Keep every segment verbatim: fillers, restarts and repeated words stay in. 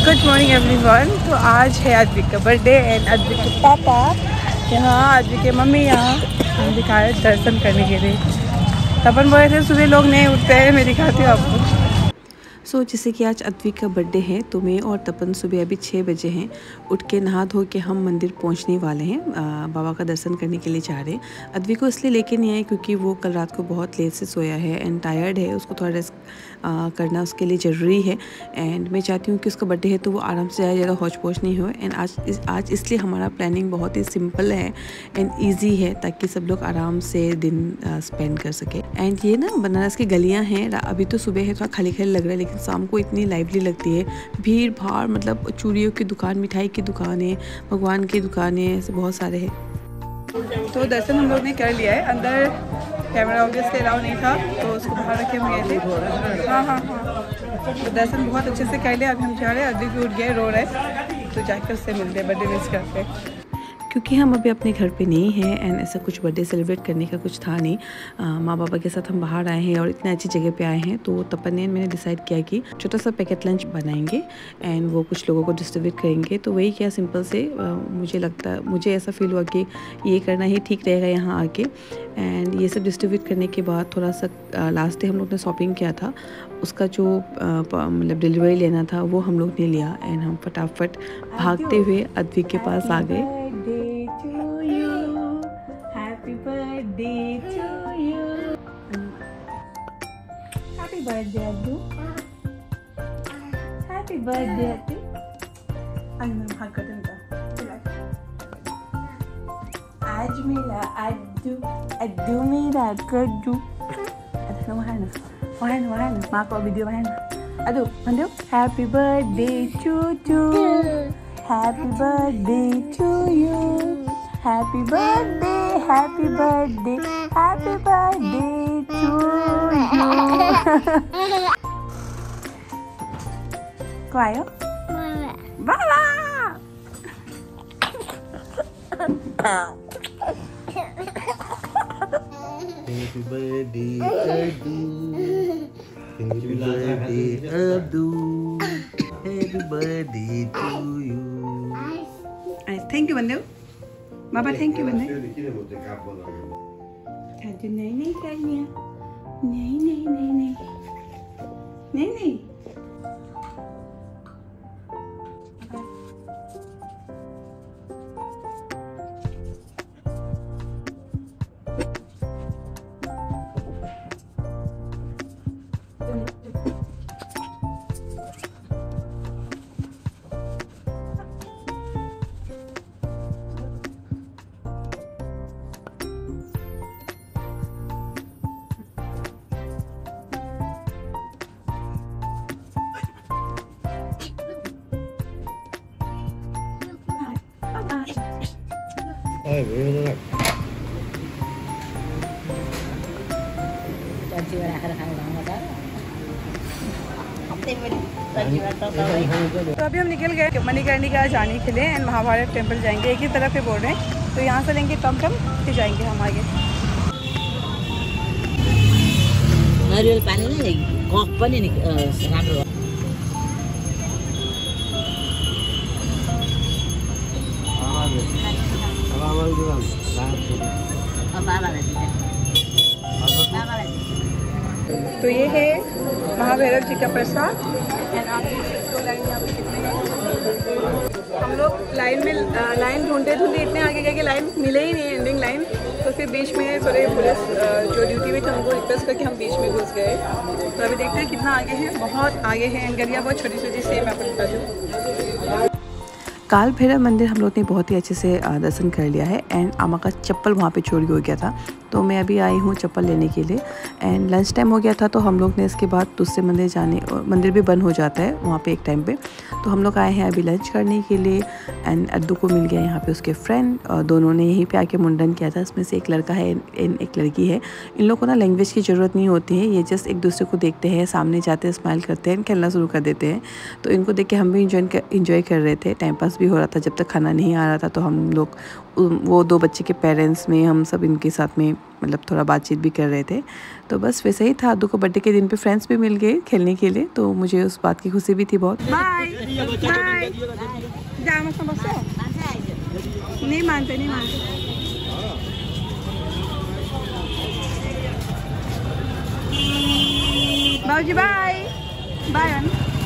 Good morning everyone. तो आज है अद्विक का बर्थडे एंड अद्विक के पापा यहाँ, अद्विक के मम्मी यहाँ हम दिखाए दर्शन करने के लिए। तपन बोले थे सुबह लोग नहीं उठते हैं, मैं दिखाती हूँ आपको। सो so, जैसे कि आज अद्विक का बर्थडे है तो मैं और तपन सुबह अभी छः बजे हैं उठ के नहा धो के हम मंदिर पहुंचने वाले हैं। आ, बाबा का दर्शन करने के लिए जा रहे हैं। अद्विक को इसलिए लेके नहीं आए क्योंकि वो कल रात को बहुत लेट से सोया है एंड टायर्ड है, उसको थोड़ा रेस्ट करना उसके लिए ज़रूरी है। एंड मैं चाहती हूँ कि उसका बर्थडे है तो वो आराम से जाए, ज़्यादा हौच पौच नहीं हो। एंड आज इस आज इसलिए हमारा प्लानिंग बहुत ही सिंपल है एंड ईजी है ताकि सब लोग आराम से दिन स्पेंड कर सके। एंड ये ना बनारस की गलियाँ हैं, अभी तो सुबह है थोड़ा खाली खाली लग रहा है, लेकिन शाम को इतनी लाइवली लगती है, भीड़ भाड़, मतलब चूड़ियों की दुकान, मिठाई की दुकानें, भगवान की दुकानें, ऐसे बहुत सारे हैं। तो दर्शन हम लोग ने कर लिया है। अंदर कैमरा ऑब्वियसली अलाउ नहीं था तो उसको बाहर रखे हम गए थे। हाँ हाँ हाँ तो दर्शन बहुत अच्छे से कर लिया। अभी हम जा रहे हैं, अभी भी उठ गए, रो रहे हैं, तो जाकर उससे मिलते हैं, बर्थडे विश करते हैं। क्योंकि हम अभी अपने घर पे नहीं हैं एंड ऐसा कुछ बर्थडे सेलिब्रेट करने का कुछ था नहीं। माँ बाबा के साथ हम बाहर आए हैं और इतने अच्छी जगह पे आए हैं, तो तपन ने मैंने डिसाइड किया कि छोटा सा पैकेट लंच बनाएंगे एंड वो कुछ लोगों को डिस्ट्रीब्यूट करेंगे। तो वही क्या सिंपल से आ, मुझे लगता मुझे ऐसा फील हुआ कि ये करना ही ठीक रहेगा यहाँ आके। एंड ये सब डिस्ट्रीब्यूट करने के बाद थोड़ा सा लास्ट डे हम लोग ने शॉपिंग किया था, उसका जो मतलब डिलीवरी लेना था वो हम लोग ने लिया एंड हम फटाफट भागते हुए अद्विक के पास आ गए। Birthday to you. Happy birthday Addu. Happy birthday Addu. अन्ना भाग कर देता। आज मेरा अद्दू, अद्दू मेरा कद्दू। अद्दू वहाँ ना, वहाँ ना, वहाँ ना, माँ को वीडियो वहाँ ना। Addu, Addu, Happy birthday to you. Happy birthday to you. Happy birthday. Happy birthday, happy birthday to you. Kau ayo? Bala. Happy birthday, Abdu. Happy birthday, Abdu. Happy birthday to you. Thank you, Bandu. बाबा thank you बने। नहीं नहीं करनी है, नहीं नहीं नहीं नहीं नहीं नहीं। Hey, really look. तो अभी हम निकल गए मणिकर्णिका जाने के लिए एंड महाभारत टेम्पल जाएंगे। एक ही तरफ पे बोल रहे हैं, तो यहाँ से लेंगे टम टम, फिर जाएंगे हम आगे। नारियल पानी नहीं लेगी, कॉक पनि राम्रो। तो ये है महाभैरव जी का प्रसाद एंड आप देख सकते हो लाइन यहाँ पे कितने। हम लोग लाइन में लाइन ढूंढते ढूंढते इतने आगे गए कि लाइन मिले ही नहीं, एंडिंग लाइन। तो फिर बीच में थोड़े पुलिस जो ड्यूटी में थे उनको रिक्वेस्ट करके हम बीच में घुस गए। तो अभी देखते हैं कितना आगे है, बहुत आगे है एंड गलियाँ बहुत छोटी छोटी से। मैं आपको बता दूँ काल भैरव मंदिर हम लोग ने बहुत ही अच्छे से दर्शन कर लिया है एंड आमा का चप्पल वहाँ पे चोरी हो गया था, तो मैं अभी आई हूँ चप्पल लेने के लिए। एंड लंच टाइम हो गया था तो हम लोग ने इसके बाद दूसरे मंदिर जाने, मंदिर भी बंद हो जाता है वहाँ पे एक टाइम पे, तो हम लोग आए हैं अभी लंच करने के लिए। एंड अद्दू को मिल गया यहाँ पे उसके फ्रेंड, और दोनों ने यहीं पे आके मुंडन किया था। इसमें से एक लड़का है एंड एक लड़की है। इन लोगों को ना लैंग्वेज की ज़रूरत नहीं होती है, ये जस्ट एक दूसरे को देखते हैं, सामने जाते हैं, स्माइल करते हैं, खेलना शुरू कर देते हैं। तो इनको देख के हम भी इंजॉय इंजॉय कर रहे थे, टाइम पास भी हो रहा था। जब तक खाना नहीं आ रहा था तो हम लोग वो दो बच्चे के पेरेंट्स में हम सब इनके साथ में मतलब थोड़ा बातचीत भी कर रहे थे। तो बस वैसे ही था। अद्दू को बर्थडे के दिन पे फ्रेंड्स भी मिल गए खेलने के लिए, तो मुझे उस बात की खुशी भी थी बहुत। Bye bye. नहीं मानते नहीं मानते। बाबूजी bye bye.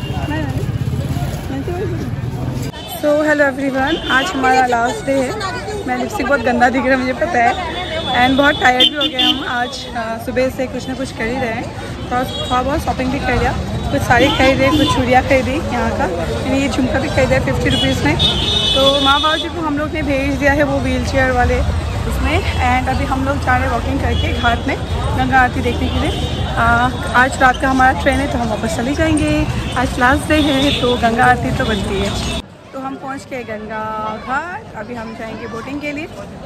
So hello everyone, आज हमारा लास्ट डे है। मैं लिपस्टिक बहुत गंदा दिख रहा है मुझे पता है, एंड बहुत टायर्ड भी हो गए हम। आज सुबह से कुछ ना कुछ कर ही रहे हैं। थोड़ा थोड़ा बहुत शॉपिंग भी कर लिया, कुछ साड़ी खरीदे, कुछ चूड़ियाँ खरीदी यहाँ का, यानी ये झुमका भी खरीदा है फिफ्टी रुपीज़ में। तो माँ बाबू जी को हम लोग ने भेज दिया है वो व्हील चेयर वाले उसमें, एंड अभी हम लोग जा रहे हैं वॉकिंग करके घाट में गंगा आरती देखने के लिए। आ, आज रात का हमारा ट्रेन है तो हम वापस चले जाएंगे। आज लास्ट डे है तो गंगा आरती तो बनती है। तो हम पहुंच गए गंगा घाट, अभी हम जाएंगे बोटिंग के लिए।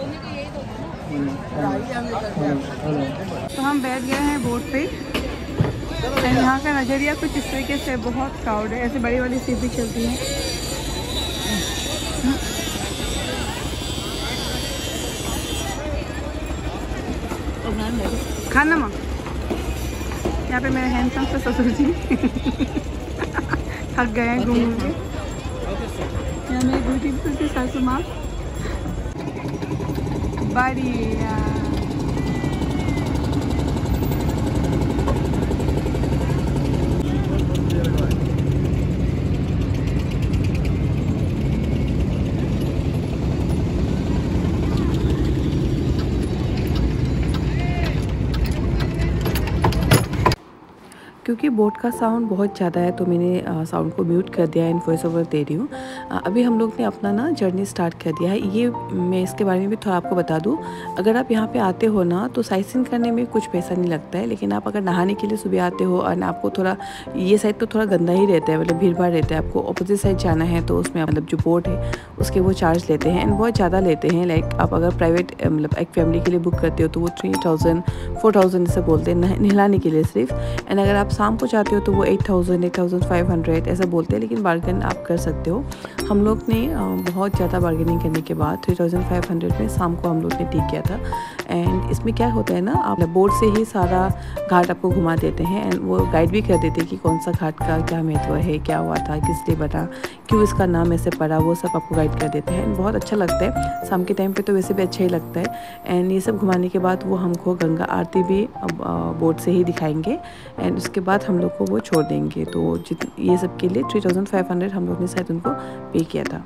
तो हम बैठ गए हैं बोट पे, एंड यहाँ का नज़रिया कुछ इस तरीके से बहुत क्राउड है। ऐसे बड़ी वाली सीट भी चलती है। खाना माँ, यहाँ पे मेरे हैंडसम से ससुर जी थक गए हैं घूम घूम के। यहाँ मेरी ब्यूटीफुल सी सासू माँ बढ़िया। क्योंकि बोट का साउंड बहुत ज़्यादा है तो मैंने साउंड को म्यूट कर दिया है, इन वॉइस ओवर दे रही हूँ। अभी हम लोग ने अपना ना जर्नी स्टार्ट कर दिया है। ये मैं इसके बारे में भी थोड़ा आपको बता दूँ, अगर आप यहाँ पे आते हो ना तो साइट सीइंग करने में कुछ पैसा नहीं लगता है, लेकिन आप अगर नहाने के लिए सुबह आते हो और आपको थोड़ा ये साइड तो थोड़ा गंदा ही रहता है, मतलब भीड़ भाड़ रहता है। आपको अपोजिट साइड जाना है तो उसमें मतलब जो बोट है उसके वो चार्ज लेते हैं, एंड बहुत ज़्यादा लेते हैं। लाइक आप अगर प्राइवेट मतलब एक फैमिली के लिए बुक करते हो तो वो थ्री थाउजेंड फोर थाउजेंड से बोलते हैं नहलाने के लिए सिर्फ, एंड अगर आप शाम को चाहते हो तो वो eight thousand eight thousand five hundred ऐसा बोलते हैं, लेकिन बार्गेन आप कर सकते हो। हम लोग ने बहुत ज़्यादा बार्गेनिंग करने के बाद थ्री थाउजेंड फाइव हंड्रेड में शाम को हम लोग ने ठीक किया था। एंड इसमें क्या होता है ना, आप बोर्ड से ही सारा घाट आपको घुमा देते हैं, एंड वो गाइड भी कर देते हैं कि कौन सा घाट का क्या महत्व है, क्या हुआ था, किस लिए बना, क्यों इसका नाम ऐसे पड़ा, वो सब आपको गाइड कर देते हैं। बहुत अच्छा लगता है शाम के टाइम पे, तो वैसे भी अच्छा ही लगता है। एंड ये सब घुमाने के बाद वो हमको गंगा आरती भी बोट से ही दिखाएंगे, एंड उसके बाद हम लोग को वो छोड़ देंगे। तो जित ये सब के लिए थ्री थाउजेंड फाइव हंड्रेड हम लोग ने शायद उनको पे किया था।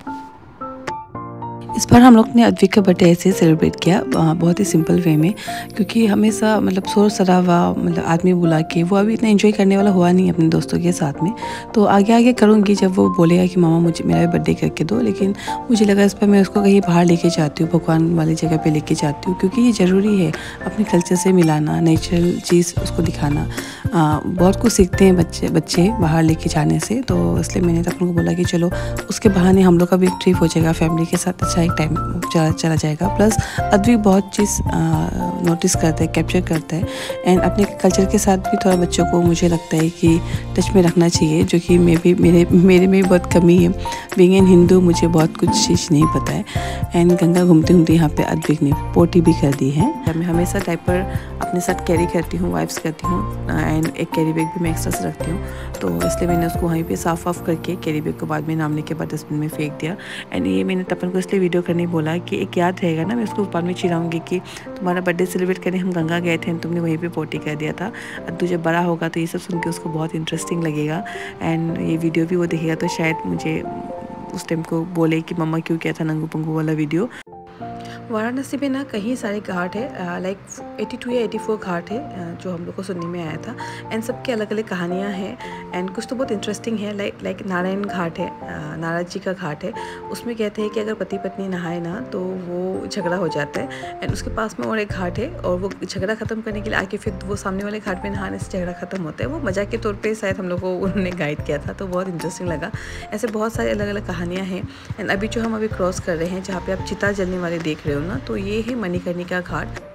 इस बार हम लोग ने अद्विक का बर्थडे ऐसे सेलिब्रेट किया, बहुत ही सिंपल वे में, क्योंकि हमेशा मतलब शोर शराबा मतलब आदमी बुला के वो अभी इतना एंजॉय करने वाला हुआ नहीं अपने दोस्तों के साथ में। तो आगे आगे करूँगी जब वो बोलेगा कि मामा मुझे मेरा बर्थडे करके दो, लेकिन मुझे लगा इस पर मैं उसको कहीं बाहर लेके जाती हूँ, भगवान वाली जगह पर लेके जाती हूँ, क्योंकि ये ज़रूरी है अपने कल्चर से मिलाना, नेचुरल चीज़ उसको दिखाना। आ, बहुत कुछ सीखते हैं बच्चे बच्चे बाहर लेके जाने से, तो इसलिए मैंने तो अपन को बोला कि चलो उसके बहाने हम लोग का भी एक ट्रिप हो जाएगा फैमिली के साथ, अच्छा एक टाइम चला चला जाएगा। प्लस अद्विक बहुत चीज़ नोटिस करता है, कैप्चर करता है, एंड अपने कल्चर के साथ भी थोड़ा बच्चों को मुझे लगता है कि टच में रखना चाहिए, जो कि मैं भी मेरे मेरे में बहुत कमी है। बीइंग एन हिंदू मुझे बहुत कुछ चीज़ नहीं पता है। एंड गंगा घूमते घूमते यहाँ पे अद्विक ने पोटी भी कर दी है। मैं हमेशा डायपर अपने साथ कैरी करती हूँ, वाइप्स करती हूँ, एंड एक कैरी बैग भी मैं एक्स्ट्रा से रखती हूँ, तो इसलिए मैंने उसको वहीं पे साफ वाफ करके कैरी बैग को बाद में नामने के बाद डस्टबिन में फेंक दिया। एंड ये मैंने तपन को इसलिए वीडियो करने बोला कि एक याद रहेगा ना, मैं उसको बाद में चिढ़ाऊंगी कि तुम्हारा बर्थडे सेलिब्रेट करने हम गंगा गए थे, तुमने वहीं पे पोटी कर दिया था। अद्दू जब बड़ा होगा तो ये सब सुन के उसको बहुत इंटरेस्टिंग लगेगा, एंड ये वीडियो भी वो देखेगा तो शायद मुझे उस टाइम को बोले कि मम्मा क्यों किया था नंगू पंगू वाला वीडियो। वाराणसी में ना कई सारे घाट है, लाइक एटी टू या एटी फोर घाट है जो हम लोग को सुनने में आया था, एंड सबकी अलग अलग कहानियाँ हैं, एंड कुछ तो बहुत इंटरेस्टिंग है। लाइक लाइक नारायण घाट है, नारद जी का घाट है, उसमें कहते हैं कि अगर पति पत्नी नहाए ना तो वो झगड़ा हो जाता है। एंड उसके पास में और एक घाट है, और वो झगड़ा ख़त्म करने के लिए आके फिर वो सामने वाले घाट में नहाने से झगड़ा ख़त्म होता है। वो मजाक के तौर पर शायद हम लोग को उन्होंने गाइड किया था, तो बहुत इंटरेस्टिंग लगा। ऐसे बहुत सारी अलग अलग कहानियाँ हैं। एंड अभी जो हम अभी क्रॉस कर रहे हैं, जहाँ पर आप चिता जलने वाले देख रहे हो ना, तो ये है मणिकर्णिका घाट।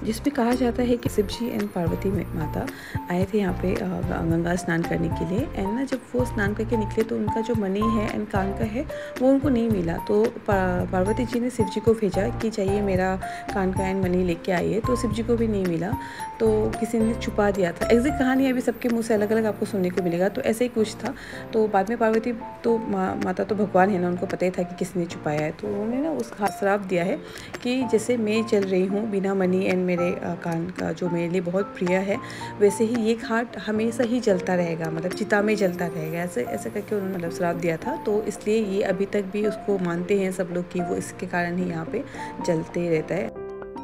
जिसमें कहा जाता है कि शिव जी एंड पार्वती माता आए थे यहाँ पे गंगा स्नान करने के लिए। एंड ना जब वो स्नान करके निकले तो उनका जो मणि है एंड कान का है वो उनको नहीं मिला। तो पार्वती जी ने शिव जी को भेजा कि चाहिए मेरा कान का एंड मणि लेके आइए, तो शिव जी को भी नहीं मिला, तो किसी ने छुपा दिया था। एग्जैक्ट कहानी अभी सबके मुँह से अलग अलग आपको सुनने को मिलेगा, तो ऐसे ही कुछ था। तो बाद में पार्वती तो मा, माता तो भगवान है ना, उनको पता ही था कि किसने छुपाया है, तो उन्होंने ना उस श्राप दिया है कि जैसे मैं चल रही हूँ बिना मणि एंड मेरे कान का जो मेरे लिए बहुत प्रिय है, वैसे ही ये घाट हमेशा ही जलता रहेगा, मतलब चिता में जलता रहेगा, ऐसे ऐसे करके उन्होंने मतलब श्राप दिया था। तो इसलिए ये अभी तक भी उसको मानते हैं सब लोग कि वो इसके कारण ही यहाँ पे जलते रहता है।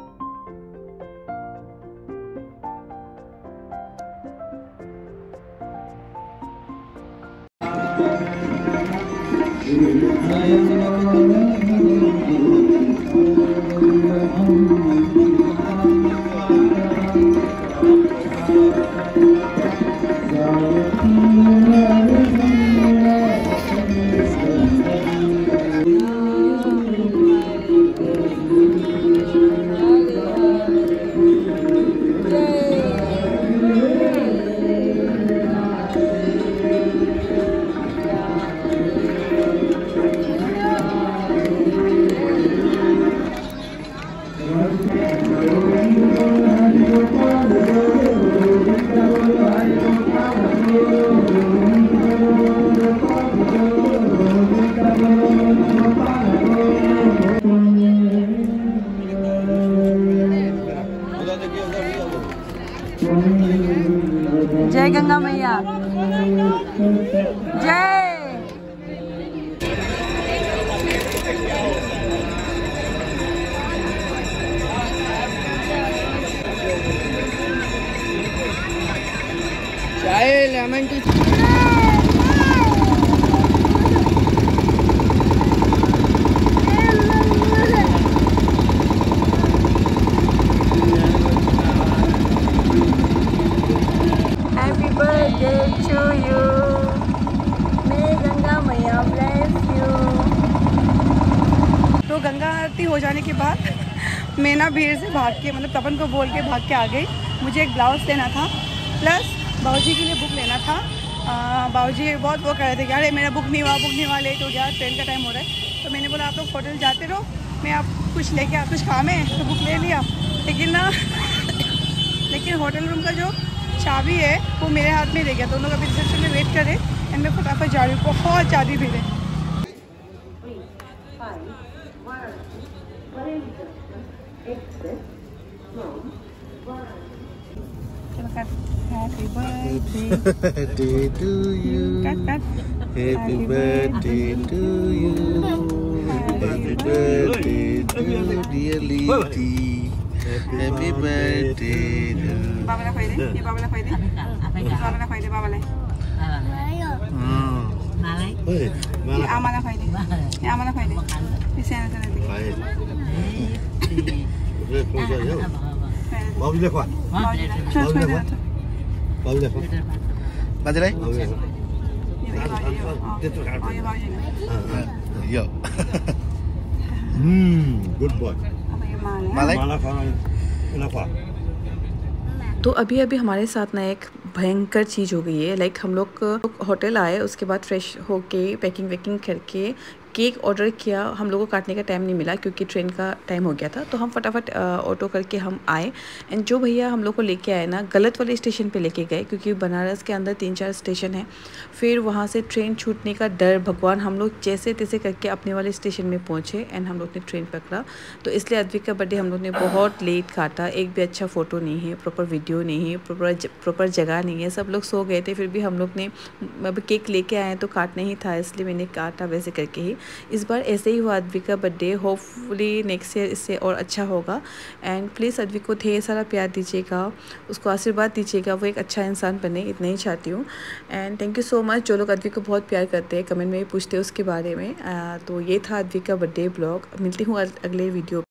जय गंगा मैया जय। चाय लेमन टी। तो गंगा आरती हो जाने के बाद मैं ना भीड़ से भाग के, मतलब तपन को बोल के भाग के आ गई। मुझे एक ब्लाउज़ लेना था, प्लस बाबूजी के लिए बुक लेना था। बाबूजी बहुत वो कर रहे थे कि अरे मेरा बुक नहीं हुआ बुक नहीं हुआ लेट हो गया, ट्रेन का टाइम हो रहा है। तो मैंने बोला आप लोग होटल जाते रहो, मैं आप कुछ लेके आ, कुछ काम है तो बुक ले लिया। लेकिन ना लेकिन होटल रूम का जो चाबी है वो मेरे हाथ में रह गया। दोनों अभी रिसेप्शन में वेट करे एंड मैं फटाफट जा रही हूँ, बहुत ज़्यादा भीड़ है। Happy birthday to you. Happy birthday to you. Happy birthday to dear Liti. Happy birthday to. बाबा ला फायदे, ये बाबा ला फायदे, बाबा ला फायदे, बाबा ला. Hmm. Hey, ये आमाला फायदे, ये आमाला फायदे. ये सेना सेना दे. फायदे. उधर कौन सा है? बाबू देखो. बाबा देखो. बाबू देखो. बाजे लाई. Yo. Hmm, good boy. Malay. Malay खाना इनफा. तो अभी अभी हमारे साथ ना एक भयंकर चीज़ हो गई है। लाइक हम लोग होटल आए, उसके बाद फ्रेश होके पैकिंग वैकिंग करके केक ऑर्डर किया। हम लोगों को काटने का टाइम नहीं मिला क्योंकि ट्रेन का टाइम हो गया था, तो हम फटाफट ऑटो करके हम आए। एंड जो भैया हम लोग को लेके आए ना, गलत वाले स्टेशन पे लेके गए, क्योंकि बनारस के अंदर तीन चार स्टेशन है। फिर वहाँ से ट्रेन छूटने का डर, भगवान, हम लोग जैसे तैसे करके अपने वाले स्टेशन में पहुँचे एंड हम लोग ने ट्रेन पकड़ा। तो इसलिए अद्विक का बर्थडे हम लोग ने बहुत लेट काटा। एक भी अच्छा फ़ोटो नहीं है, प्रॉपर वीडियो नहीं है, प्रॉपर प्रॉपर जगह नहीं है, सब लोग सो गए थे। फिर भी हम लोग ने अब केक लेके आए तो काटना ही था, इसलिए मैंने काटा वैसे करके ही। इस बार ऐसे ही हुआ अद्विक का बर्थडे। होपफुली नेक्स्ट ईयर इससे और अच्छा होगा। एंड प्लीज़ अद्विक को ढेर सारा प्यार दीजिएगा, उसको आशीर्वाद दीजिएगा, वो एक अच्छा इंसान बने, इतना ही चाहती हूँ। And thank you so much जो लोग अद्विक को बहुत प्यार करते हैं, कमेंट में भी पूछते हैं उसके बारे में। आ, तो ये था अद्विक का बर्थडे ब्लॉग। मिलती हूँ अगले वीडियो।